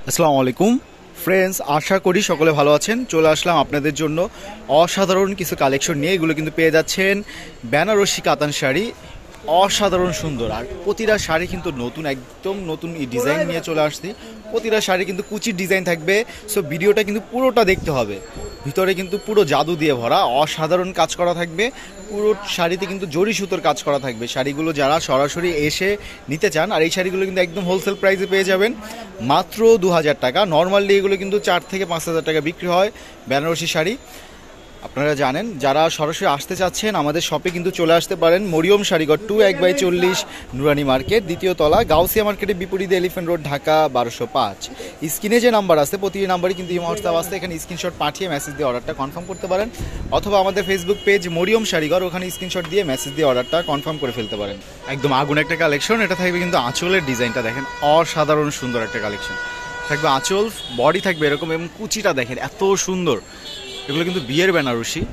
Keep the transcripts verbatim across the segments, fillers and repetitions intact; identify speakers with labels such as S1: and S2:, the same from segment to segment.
S1: আসসালামু আলাইকুম ফ্রেন্ডস, আশা করি সকলে ভালো আছেন। চলে আসলাম আপনাদের জন্য অসাধারণ কিছু কালেকশন নিয়ে। এগুলো কিন্তু পেয়ে যাচ্ছেন বেনারসি কাতান শাড়ি, অসাধারণ সুন্দর। আর প্রতিটা শাড়ি কিন্তু নতুন, একদম নতুন ডিজাইন নিয়ে চলে আসছি। প্রতিটা শাড়ি কিন্তু কুচির ডিজাইন থাকবে। সো ভিডিওটা কিন্তু পুরোটা দেখতে হবে। ভিতরে কিন্তু পুরো জাদু দিয়ে ভরা, অসাধারণ কাজ করা থাকবে। পুরো শাড়িতে কিন্তু জরি সুতোর কাজ করা থাকবে। শাড়িগুলো যারা সরাসরি এসে নিতে চান, আর এই শাড়িগুলো কিন্তু একদম হোলসেল প্রাইসে পেয়ে যাবেন মাত্র দু হাজার টাকা। নর্মালি এগুলো কিন্তু চার থেকে পাঁচ হাজার টাকা বিক্রি হয় বেনারসি শাড়ি। আপনারা জানেন, যারা সরাসরি আসতে চাচ্ছেন আমাদের শপে কিন্তু চলে আসতে পারেন। মরিয়ম শাড়িঘর টু এক বাই চল্লিশ নুরানি মার্কেট, দ্বিতীয় তলা, গাউসিয়া মার্কেটের বিপরীতে এলিফেন্ট রোড, ঢাকা বারোশো পাঁচ। স্ক্রিনে যে নাম্বার আছে, প্রতিটি নাম্বারই কিন্তু এই হোয়াটসঅ্যাপ আসতে, এখানে স্ক্রিনশট পাঠিয়ে মেসেজ দিয়ে অর্ডারটা কনফার্ম করতে পারেন। অথবা আমাদের ফেসবুক পেজ মরিয়ম শাড়িঘর, ওখানে স্ক্রিনশট দিয়ে মেসেজ দিয়ে অর্ডারটা কনফার্ম করে ফেলতে পারেন। একদম আগুন একটা কালেকশন। এটা থাকবে কিন্তু আঁচলের ডিজাইনটা দেখেন, অসাধারণ সুন্দর একটা কালেকশন থাকবে। আঁচল বডি থাকবে এরকম, এবং কুচিটা দেখেন এত সুন্দর। এগুলো কিন্তু বিয়ের বেনারসি,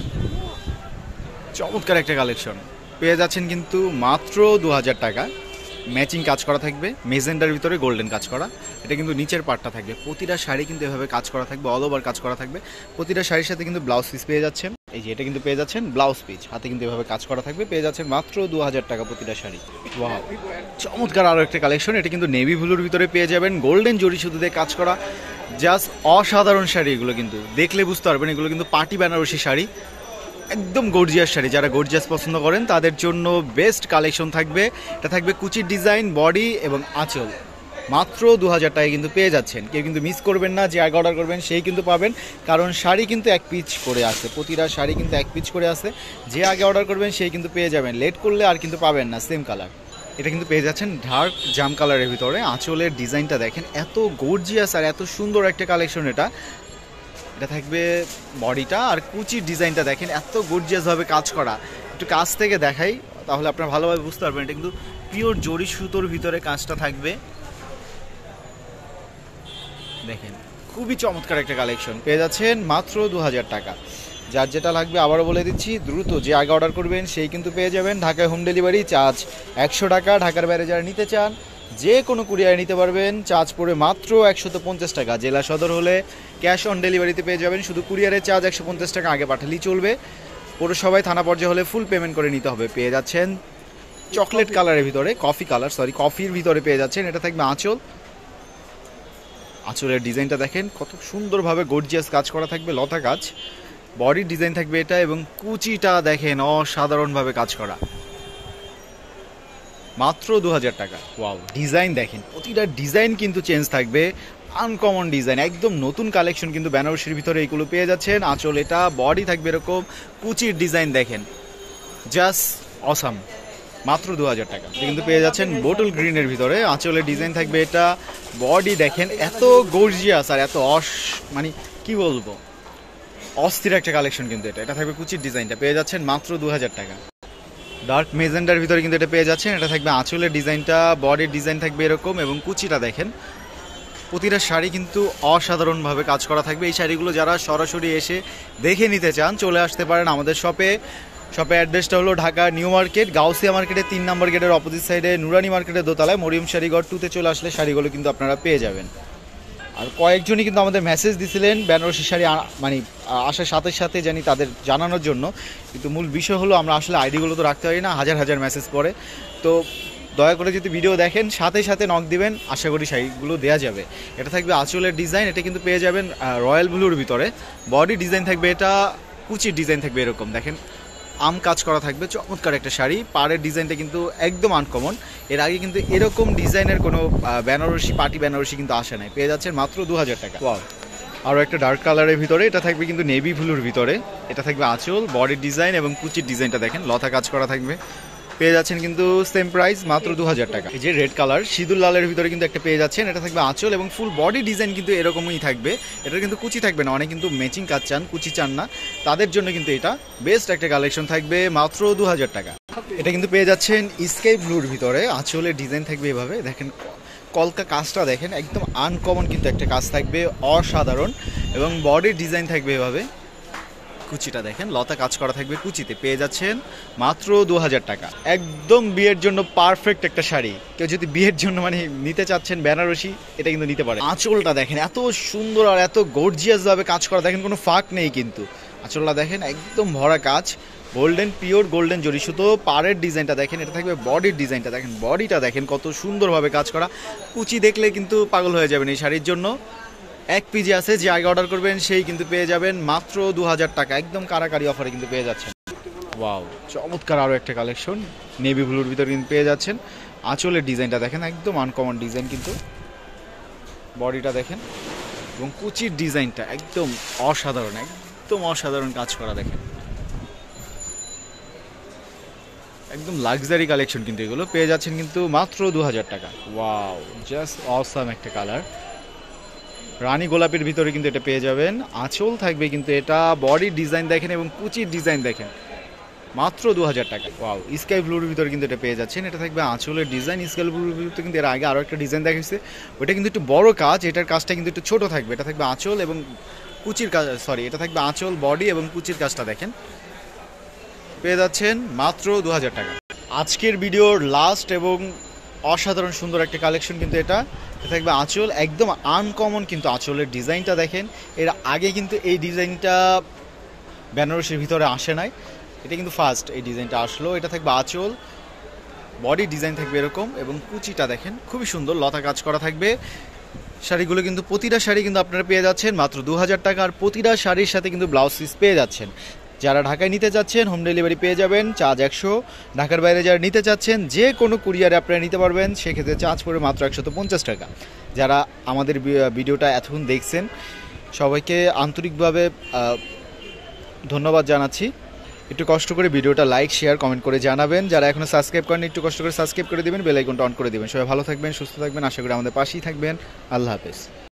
S1: চমৎকার একটা কালেকশন পেয়ে যাচ্ছেন কিন্তু মাত্র দু হাজার টাকা। ম্যাচিং কাজ করা থাকবে, মেজেন্ডার ভিতরে গোল্ডেন কাজ করা। এটা কিন্তু নিচের পার্টটা থাকবে। প্রতিটা শাড়ি কিন্তু এভাবে কাজ করা থাকবে, অল ওভার কাজ করা থাকবে। প্রতিটা শাড়ির সাথে কিন্তু ব্লাউজ পিস পেয়ে যাচ্ছেন। এই যে এটা কিন্তু পেয়ে যাচ্ছেন ব্লাউজ পিস, হাতে কিন্তু এভাবে কাজ করা থাকবে। পেয়ে যাচ্ছেন মাত্র দু হাজার টাকা প্রতিটা শাড়ি। ওয়াও, চমৎকার আরও একটা কালেকশন। এটা কিন্তু নেভি ব্লুর ভিতরে পেয়ে যাবেন, গোল্ডেন জরি সুতো দিয়ে কাজ করা। জাস্ট অসাধারণ শাড়ি। এগুলো কিন্তু দেখলে বুঝতে পারবেন এগুলো কিন্তু পার্টি বেনারসি শাড়ি, একদম গর্জিয়াস শাড়ি। যারা গর্জিয়াস পছন্দ করেন তাদের জন্য বেস্ট কালেকশন থাকবে। এটা থাকবে কুচির ডিজাইন, বডি এবং আঁচল। মাত্র দু হাজার টাকায় কিন্তু পেয়ে যাচ্ছেন। কেউ কিন্তু মিস করবেন না, যে আগে অর্ডার করবেন সেই কিন্তু পাবেন, কারণ শাড়ি কিন্তু এক পিচ করে আসে। প্রতিটা শাড়ি কিন্তু এক পিচ করে আসে। যে আগে অর্ডার করবেন সেই কিন্তু পেয়ে যাবেন। লেট করলে আর কিন্তু পাবেন না সেম কালার। এটা কিন্তু পেয়ে যাচ্ছেন ডার্ক জাম কালারের ভিতরে। আঁচলের ডিজাইনটা দেখেন, এত গর্জিয়াস আর এত সুন্দর একটা কালেকশন। এটা এটা থাকবে বডিটা, আর কুচির ডিজাইনটা দেখেন এত গর্জিয়াসভাবে কাজ করা। একটু কাছ থেকে দেখাই তাহলে আপনারা ভালোভাবে বুঝতে পারবেন। এটা কিন্তু পিওর জরি সুতোর ভিতরে কাজটা থাকবে। দেখেন খুবই চমৎকার একটা কালেকশন পেয়ে যাচ্ছেন মাত্র দু হাজার টাকা। যার যেটা লাগবে আবারও বলে দিচ্ছি, দ্রুত যে আগে অর্ডার করবেন সেই কিন্তু পেয়ে যাবেন। ঢাকায় হোম ডেলিভারি চার্জ একশো টাকা। ঢাকার বাইরে যারা নিতে চান যে কোনো কুরিয়ারে নিতে পারবেন, চার্জ পড়ে মাত্র একশত পঞ্চাশ টাকা। জেলা সদর হলে ক্যাশ অন ডেলিভারিতে পেয়ে যাবেন। শুধু কুরিয়ারের চার্জ একশো পঞ্চাশ টাকা আগে পাঠালেই চলবে। পৌরসভায় থানা পর্যায়ে হলে ফুল পেমেন্ট করে নিতে হবে। পেয়ে যাচ্ছেন চকলেট কালারের ভিতরে, কফি কালার সরি কফির ভিতরে পেয়ে যাচ্ছেন। এটা থাকবে আঁচল। আঁচলের ডিজাইনটা দেখেন কত সুন্দরভাবে গর্জিয়াস কাজ করা থাকবে, লতা কাজ। বডির ডিজাইন থাকবে এটা, এবং কুচিটা দেখেন অসাধারণভাবে কাজ করা। মাত্র দু হাজার টাকা। ওয়াও, ডিজাইন দেখেন, প্রতিটা ডিজাইন কিন্তু চেঞ্জ থাকবে, আনকমন ডিজাইন, একদম নতুন কালেকশন কিন্তু বেনারসির ভিতরে এইগুলো পেয়ে যাচ্ছেন। আঁচল এটা, বডি থাকবে এরকম, কুচির ডিজাইন দেখেন জাস্ট অসাম। মাত্র দু হাজার টাকা কিন্তু পেয়ে যাচ্ছেন বোটল গ্রিনের ভিতরে। আঁচলের ডিজাইন থাকবে এটা, বডি দেখেন এত গর্জিয়াস আর এত অস মানে কি বলবো, অস্থির একটা কালেকশন কিন্তু এটা। এটা থাকবে কুচির ডিজাইনটা, পেয়ে যাচ্ছেন মাত্র দু হাজার টাকা। ডার্ক মেজেন্ডার ভিতরে কিন্তু এটা পেয়ে যাচ্ছেন। এটা থাকবে আঁচলের ডিজাইনটা, বডির ডিজাইন থাকবে এরকম, এবং কুচিটা দেখেন। প্রতিটা শাড়ি কিন্তু অসাধারণভাবে কাজ করা থাকবে। এই শাড়িগুলো যারা সরাসরি এসে দেখে নিতে চান চলে আসতে পারেন আমাদের শপে। শপে অ্যাড্রেসটা হলো ঢাকা নিউ মার্কেট, গাউসিয়া মার্কেটের তিন নম্বর গেটের অপোজিট সাইডে, নুরানি মার্কেটের দোতলায়। মরিয়ম শাড়িঘর টুতে চলে আসলে শাড়িগুলো কিন্তু আপনারা পেয়ে যাবেন। আর কয়েকজনই কিন্তু আমাদের মেসেজ দিছিলেন বেনারসি শাড়ি মানে আসার সাথে সাথে জানি তাদের জানানোর জন্য, কিন্তু মূল বিষয় হলো আমরা আসলে আইডিগুলো তো রাখতে পারি না, হাজার হাজার মেসেজ পড়ে। তো দয়া করে যদি ভিডিও দেখেন সাথে সাথে নক দিবেন, আশা করি শাড়িগুলো দেওয়া যাবে। এটা থাকবে আঁচলের ডিজাইন, এটা কিন্তু পেয়ে যাবেন রয়্যাল ব্লুর ভিতরে। বডি ডিজাইন থাকবে এটা, কুচির ডিজাইন থাকবে এরকম দেখেন, আম কাজ করা থাকবে, চমৎকার একটা শাড়ি। পাড়ের ডিজাইনটা কিন্তু একদম আনকমন। এর আগে কিন্তু এরকম ডিজাইনের কোনো বেনারসি পার্টি বেনারসি কিন্তু আসে নাই। পেয়ে যাচ্ছেন মাত্র দু হাজার টাকা। ওয়াও, আরও একটা ডার্ক কালারের ভিতরে। এটা থাকবে কিন্তু নেভি ব্লুর ভিতরে। এটা থাকবে আঁচল, বডির ডিজাইন এবং কুচির ডিজাইনটা দেখেন, লতা কাজ করা থাকবে। পেয়ে যাচ্ছেন কিন্তু সেম প্রাইস মাত্র দু হাজার টাকা। এই যে রেড কালার সিঁদুর লালের ভিতরে কিন্তু একটা পেয়ে যাচ্ছেন। এটা থাকবে আঁচল এবং ফুল বডি ডিজাইন কিন্তু এরকমই থাকবে। এটা কিন্তু কুচি থাকবে না, অনেক কিন্তু ম্যাচিং কাজ চান, কুচি চান না, তাদের জন্য কিন্তু এটা বেস্ট একটা কালেকশন থাকবে মাত্র দু হাজার টাকা। এটা কিন্তু পেয়ে যাচ্ছেন স্কাই ব্লুর ভিতরে। আঁচলের ডিজাইন থাকবে এভাবে দেখেন, কলকা কাজটা দেখেন একদম আনকমন কিন্তু একটা কাজ থাকবে, অসাধারণ। এবং বডির ডিজাইন থাকবে এভাবে, কুচিটা দেখেন, লতা কাজ করা থাকবে কুচিতে, পেয়ে যাচ্ছেন মাত্র দু হাজার টাকা। একদম বিয়ের জন্য পারফেক্ট একটা শাড়ি। কেউ যদি বিয়ের জন্য মানে নিতে চাচ্ছেন বেনারসি, এটা কিন্তু নিতে পারে। আঁচলটা দেখেন এত সুন্দর আর এত গর্জিয়াস ভাবে কাজ করা, দেখেন কোনো ফাঁক নেই কিন্তু। আঁচলটা দেখেন একদম ভরা কাজ, গোল্ডেন পিওর গোল্ডেন জরি সুতো। পাড়ের ডিজাইনটা দেখেন, এটা থাকবে বডির ডিজাইনটা দেখেন, বডিটা দেখেন কত সুন্দরভাবে কাজ করা। কুচি দেখলে কিন্তু পাগল হয়ে যাবেন এই শাড়ির জন্য। এক পিজি আছে, যে আগে অর্ডার করবেন সেই কিন্তু পেয়ে যাবেন মাত্র দু হাজার টাকা, একদম কারাকারি অফারে কিন্তু পেয়ে যাচ্ছেন। ওয়াও, চমৎকার আরও একটা কালেকশন, নেভি ব্লুর ভিতরে কিন্তু পেয়ে যাচ্ছেন। আঁচলের ডিজাইনটা দেখেন একদম আনকমন ডিজাইন কিন্তু, বডিটা দেখেন এবং কুচির ডিজাইনটা একদম অসাধারণ, একদম অসাধারণ কাজ করা দেখেন, একদম লাক্সারি কালেকশন কিন্তু এগুলো পেয়ে যাচ্ছেন কিন্তু মাত্র দু হাজার টাকা। ওয়াও, জাস্ট অসাম একটা কালার, রানী গোলাপের ভিতরে কিন্তু এটা পেয়ে যাবেন। আঁচল থাকবে কিন্তু, এটা বডির ডিজাইন দেখেন এবং কুচির ডিজাইন দেখেন, মাত্র দু হাজার টাকা। ওয়াও, স্কাই ব্লুর ভিতরে কিন্তু এটা পেয়ে যাচ্ছেন। এটা থাকবে আঁচলের ডিজাইন, স্কাই ব্লুর ভিতরে কিন্তু এর আগে আরও একটা ডিজাইন দেখাচ্ছে, ওইটা কিন্তু একটু বড় কাজ, এটার কাজটা কিন্তু একটু ছোট থাকবে। এটা থাকবে আঁচল এবং কুচির কাজ, সরি এটা থাকবে আঁচল, বডি এবং কুচির কাজটা দেখেন, পেয়ে যাচ্ছেন মাত্র দু হাজার টাকা। আজকের ভিডিওর লাস্ট এবং অসাধারণ সুন্দর একটা কালেকশন কিন্তু এটা, এটা থাকবে আঁচল, একদম আনকমন কিন্তু আঁচলের ডিজাইনটা দেখেন। এর আগে কিন্তু এই ডিজাইনটা বেনারসির ভিতরে আসে নাই, এটা কিন্তু ফার্স্ট এই ডিজাইনটা আসলো। এটা থাকবে আঁচল, বডি ডিজাইন থাকবে এরকম এবং কুচিটা দেখেন খুবই সুন্দর, লতা কাজ করা থাকবে। শাড়িগুলো কিন্তু প্রতিটা শাড়ি কিন্তু আপনারা পেয়ে যাচ্ছেন মাত্র দু হাজার টাকা, আর প্রতিটা শাড়ির সাথে কিন্তু ব্লাউজ পিস পেয়ে যাচ্ছেন। যারা ঢাকায় নিতে চাচ্ছেন হোম ডেলিভারি পেয়ে যাবেন, চার্জ একশো। ঢাকার বাইরে যারা নিতে চাচ্ছেন যে কোনো কুরিয়ারে আপনারা নিতে পারবেন, সেক্ষেত্রে চার্জ পড়বে মাত্র একশত পঞ্চাশ টাকা। যারা আমাদের ভিডিওটা এতক্ষণ দেখছেন সবাইকে আন্তরিকভাবে ধন্যবাদ জানাচ্ছি। একটু কষ্ট করে ভিডিওটা লাইক শেয়ার কমেন্ট করে জানাবেন। যারা এখনও সাবস্ক্রাইব করেন একটু কষ্ট করে সাবস্ক্রাইব করে দেবেন, বেল আইকনটা অন করে দেবেন। সবাই ভালো থাকবেন, সুস্থ থাকবেন, আশা করি আমাদের পাশেই থাকবেন। আল্লাহ হাফেজ।